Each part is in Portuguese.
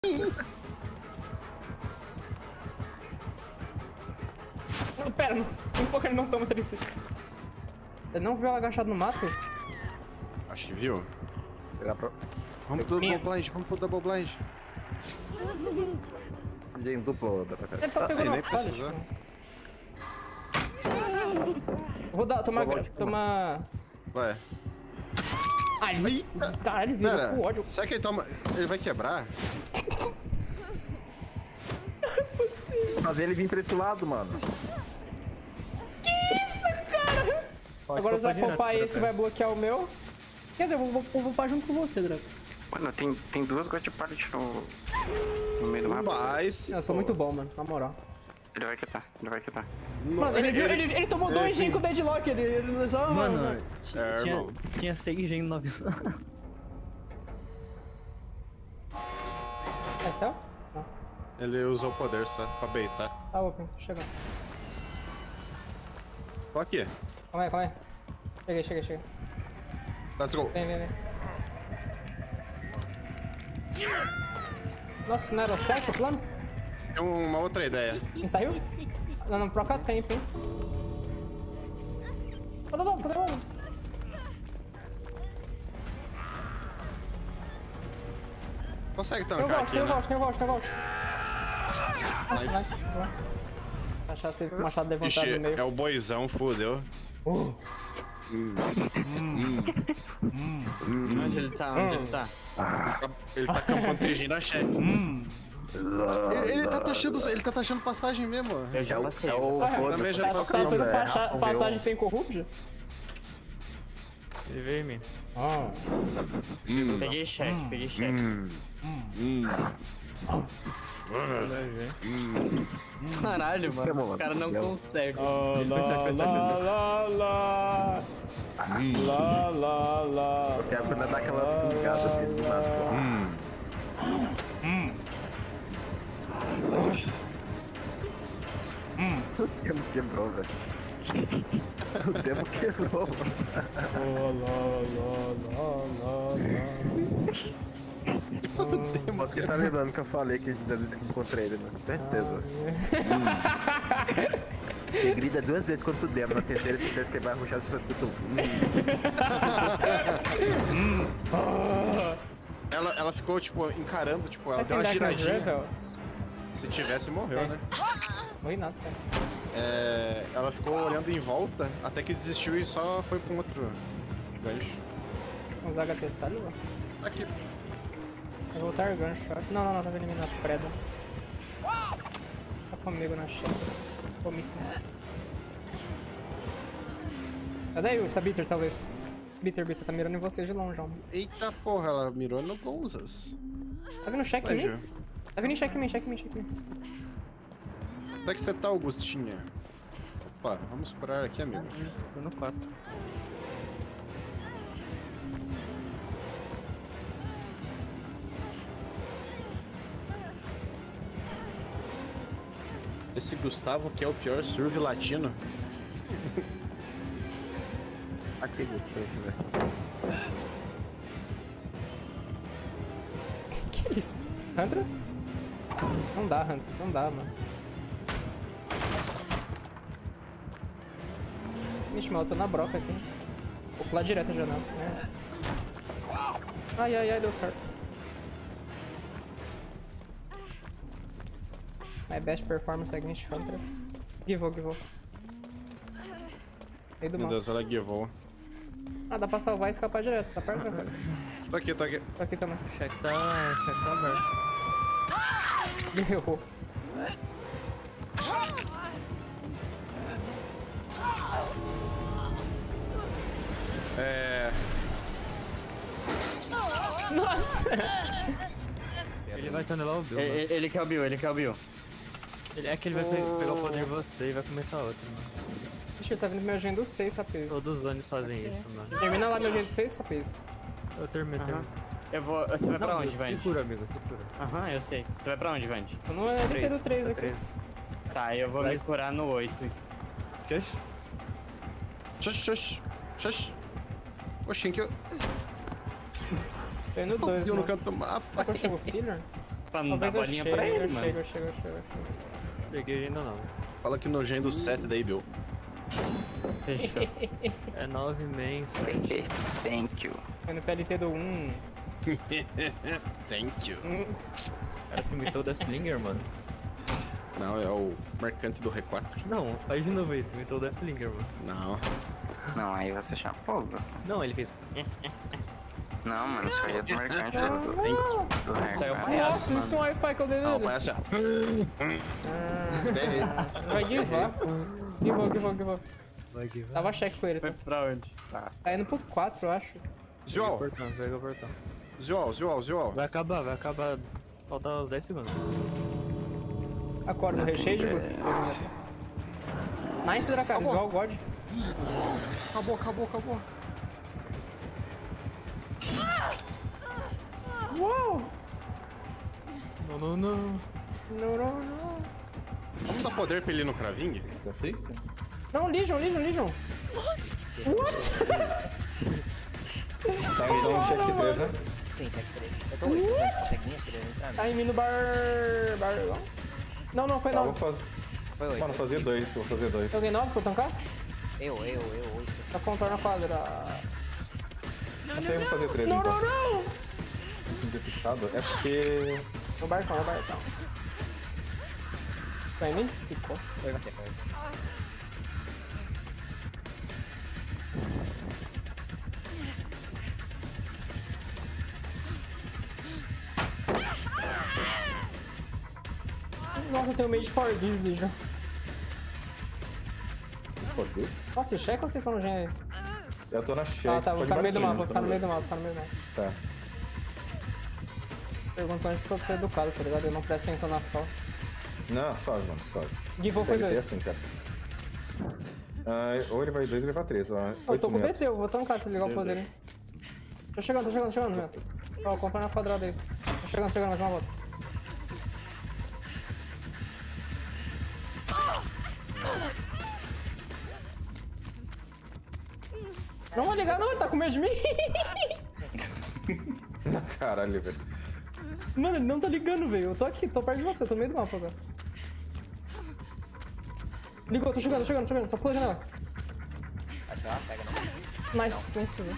Não, pera, não. Tem pouco ele não toma 3. Ele não viu ela agachado no mato? Acho que viu. Vamos pro double blind, vamos pro double blind. Em duplo da PK. Ele só pegou no nem precisou. Vou dar, tomar... Vai. Ali! Caralho, ele virou Pera, com ódio. será que ele toma... Ele vai quebrar? Fazer ele vir pra esse lado, mano. Que isso, cara? Agora você vai poupar esse e vai bloquear o meu. Quer dizer, eu vou poupar junto com você, Draco. Mano, tem duas God Pilot no meio do mapa. Mas... Eu sou muito bom, mano, na moral. Ele vai quitar, ele vai quitar. Mano, ele tomou 2 gen com o Deadlock, ele só... Mano, irmão. tinha 6 gen no avião. É stealth? Não. Ele usou o poder só pra baitar. Tá, open, tô chegando. Tô aqui. Calma aí. Cheguei. Let's go. Vem. Nossa, não era 7 o plano? Tem uma outra ideia. Insta heal? Não, pro cá tem, hein? Cadê o Consegue Tem tancar aqui, né? o Vault. Nice. Boa. Achar esse machado levantado Ixi, no meio. é o boizão, fudeu. Onde ele tá? Ele tá campando PG na chat. Ele tá taxando passagem mesmo. Eu já passei. É o também já Tá passei. sendo passagem sem corruption? Ele veio em mim. Peguei cheque. Caralho, mano. Os caras não conseguem. Lá. Eu quero dar aquela fungada assim do nada. O tempo quebrou, velho. O tempo quebrou, mano. Você que tá lembrando que eu falei que da vez que encontrei ele, né? Certeza. Você grita 2 vezes quando tu demo, na terceira você pensa que vai rushar, você só escuta Ela ficou, tipo, encarando, tipo, ela deu uma giradinha. Se tivesse, morreu, né? Morri nada, cara. Ela ficou olhando em volta, até que desistiu e só foi pra um outro gancho. Vamos usar HT Sálio? Aqui. Vai voltar gancho, eu acho. Não, tava eliminado. Preda. Tá comigo na chat. Comigo. Cadê aí o Bitter, talvez? Bitter, tá mirando em vocês de longe, ó. Eita porra, ela mirou no Gonzas. Tá vindo check em mim? Tá vindo check em mim. Onde é que você tá, Augustinha? Opa, vamos parar aqui, amigo. Tô no 4. Esse Gustavo que é o pior surf latino. aqui, velho. Que isso? Hunters? Não dá, Hunters, não dá, mano. Vixe, mas eu tô na broca aqui. Vou pular direto na janela. Ai, deu certo. My best performance against Hunters. Give. Meio do Meu mal. Deus, ela guivou. Ah, dá pra salvar e escapar direto, você tá perto, cara? Tô aqui. Tô aqui também. O cheque tá aberto. Errou. Nossa! Ele vai tanelar o Bill. Ele quer o Bill. É que ele vai pegar o poder de você e vai começar outro, mano. Ixi, ele tá vindo meu gen do 6, rapaz. Todos os anos fazem isso, mano. Termina lá meu gen do 6, rapaz. Eu termino. Você vai pra onde, Vand? Segura, amigo, segura. Aham, eu sei. Você vai pra onde, Vand? Eu não é do 3 aqui. Tá, eu vou me curar no 8. Shush. Oxi, que eu... Tô indo 2, Eu no mano. canto do mapa. Será que eu chego filler? Pra não dar Talvez eu bolinha chegue, pra ele, eu mano. chego. Peguei ainda não. Fala que nojento do 7 daí, Bill. Fechou. É 9 main, 7. Thank you. Foi no PLT do 1. Thank you. Cara, tu imitou o Deathslinger, mano. Não, é o mercante do R4. Não, faz de novo aí, tu imitou o Deathslinger, mano. Não. Não, aí você chama. Pô, bro. Não, ele fez. Não, mano, isso aí é do mercante do Saiu Hack. palhaço, Nossa, isso que é um Wi-Fi que eu dei Não, nele. mas assim, Vai givar. Givou. Vai que vai. Tava cheque com ele. Foi Tá, pra onde? tá indo pro 4, eu acho. João, Pega o portão. João. Vai acabar. Falta uns 10 segundos. Acorda no recheio de você. Nice, Dracarys, igual o God. Acabou. Uau! Não. Não. Vamos dar poder pra ele no Cravinho? Não, Legion. What? Tá, então check 3, né? Sim, check 3. Eu tô 8, né? Ceguinha, 3 entrando. Tá em mim no bar... Não, foi Tá, 9. Foi 8. Mano, vou fazer 2. Joguei 9 pra eu tancar? Eu, 8. Tá contorno a quadra. Até eu vou fazer 3 Não. então. Não fixado. É porque... No barcão. Vai em mim? Ficou. Foi você. Nossa, eu tenho meio de Forgives, Legion. Fodeu. Nossa, checa ou vocês estão no gen aí? Eu tô na check. Tá no meio do mapa, tô tá no meio do mapa. Tá. Perguntando de todo ser educado, tá ligado? Eu não presto atenção nas calls. Não, suave, mano, suave. Givou foi Deve ter 2. assim, cara. Ou ele vai 2 ou ele vai 3. Eu tô com o BT, eu vou tancar se ligar o poder, hein. Tô chegando, velho. Ó, contorno a quadrada aí. Tô chegando, mais uma volta. Não vou ligar não, ele tá com medo de mim. Caralho, velho. Mano, ele não tá ligando, velho. Eu tô aqui, tô perto de você, tô no meio do mapa agora. Ligou, tô chegando, só pula a janela. Acho que ela pega no Nice, nem precisa.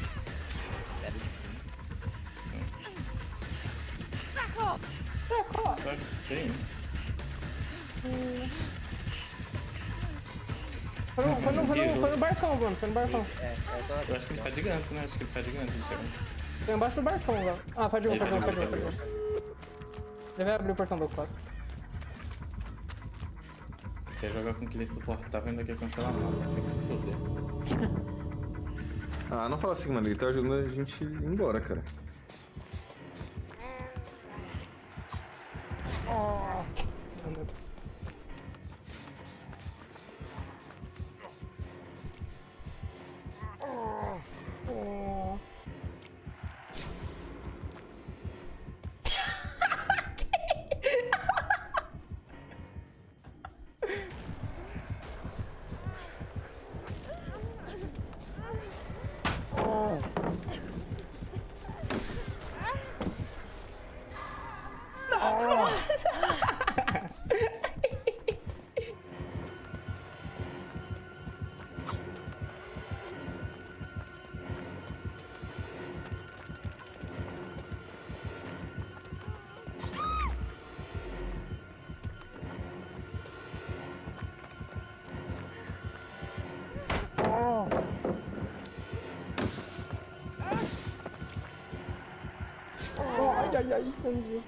Foi no barcão, mano. Foi no barcão. É, eu tô aqui. Eu acho que ele faz gigantes, né? Acho que ele faz gigantes, ele chega. Foi embaixo do barcão, velho. Ah, pode ir, Ele pode faz ir. gigantes. Ele vai abrir o portão do 4. Quer jogar com aquele insuportável, ainda quer cancelar a mapa, tem que se foder. Ah, não fala assim, mano. Ele tá ajudando a gente ir embora, cara. Ai, entendi.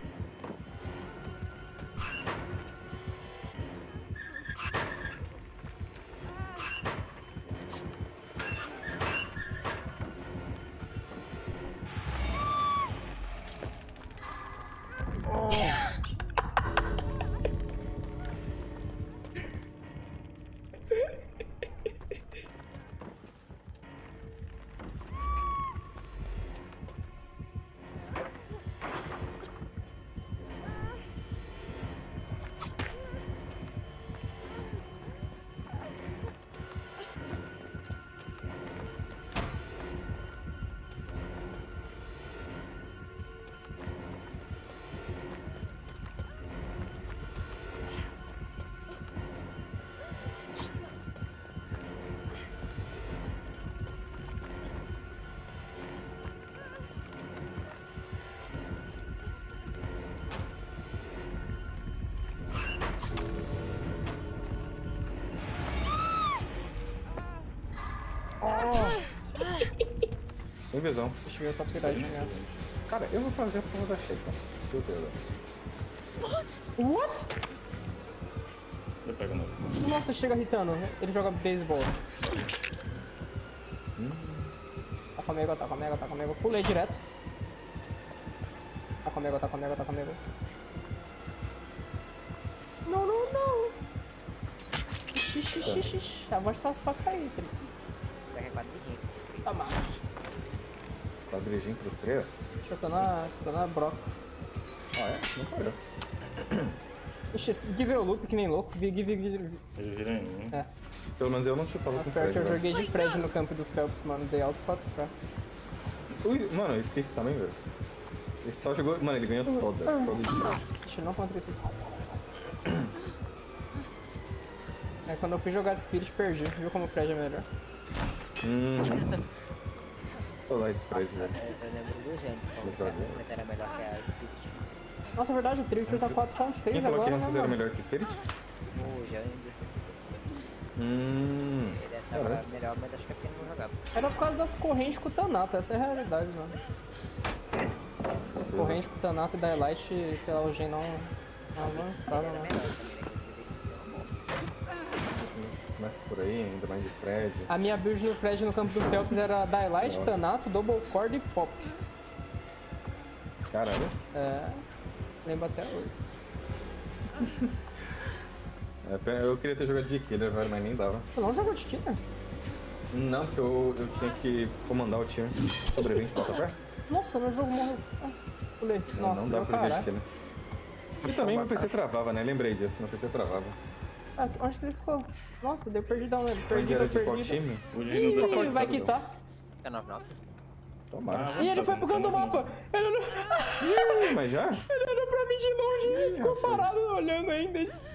visão. Deixa eu ver o top idade já. Cara, eu vou fazer a porra da Sheikah. Meu Deus. What? Eu pego no. Nossa, chega irritando. Ele joga beisebol. Tá comigo, tá comigo, tá comigo. Pulei direto. Tá comigo, tá comigo, tá comigo. Não, não, não. Xixi, xixi, xixi. Abaixa essas facas aí, Trix. Pega quadradinho. Toma. Quadradinho pro 3? Deixa eu tô na broca. Ah, é? Não parece. Ixi, give o loop que nem louco. Give. Ele vira em mim. É. Pelo menos eu não chutava Mas com pior que eu Fred, joguei de Fred no campo do Phelps, mano. Dei altos 4K. Ui, mano, eu esqueci também, velho. Ele só jogou... Mano, ele ganhou todas. Deixa eu não contra esse. É, quando eu fui jogar de Spirit, perdi. Viu como o Fred é melhor? Saudade de Fred, velho. Eu lembro do Gentes, como que era melhor que a Spirit. Nossa, é verdade, o Trixie tá 4,6 Quem falou agora, que não né, fizeram mano? melhor que Spirit? O Jandes. Ele achava melhor, mas acho que é porque ele não jogava. Era por causa das correntes com o Thanato, essa é a realidade, mano. As correntes com o Thanato e Daylight, sei lá, o gen não avançaram, né? Começa por aí, ainda mais de Fred. A minha build no Fred no campo do Phelps era Daylight, Thanato, Double Cord e Pop. Caralho. É... Lembro até hoje. Eu queria ter jogado de killer, velho, mas nem dava. Tu não jogou de killer? Não, porque eu tinha que comandar o time. Sobrevivente, falta perto? Nossa, meu jogo morreu. Ah, pulei. Nossa, não dá meu pra jogar de caralho. killer. E também meu PC travava, né? Lembrei disso, meu PC travava. Ah, onde que ele ficou? Nossa, deu perdidão nele. Onde era Perdida, de qual perdida. time? O Gino do Ih, vai quitar. É 9-9. Tomara. E ele foi pro canto do mapa. Ele olhou... Mas já? Ele olhou pra mim de longe e ficou parado olhando ainda.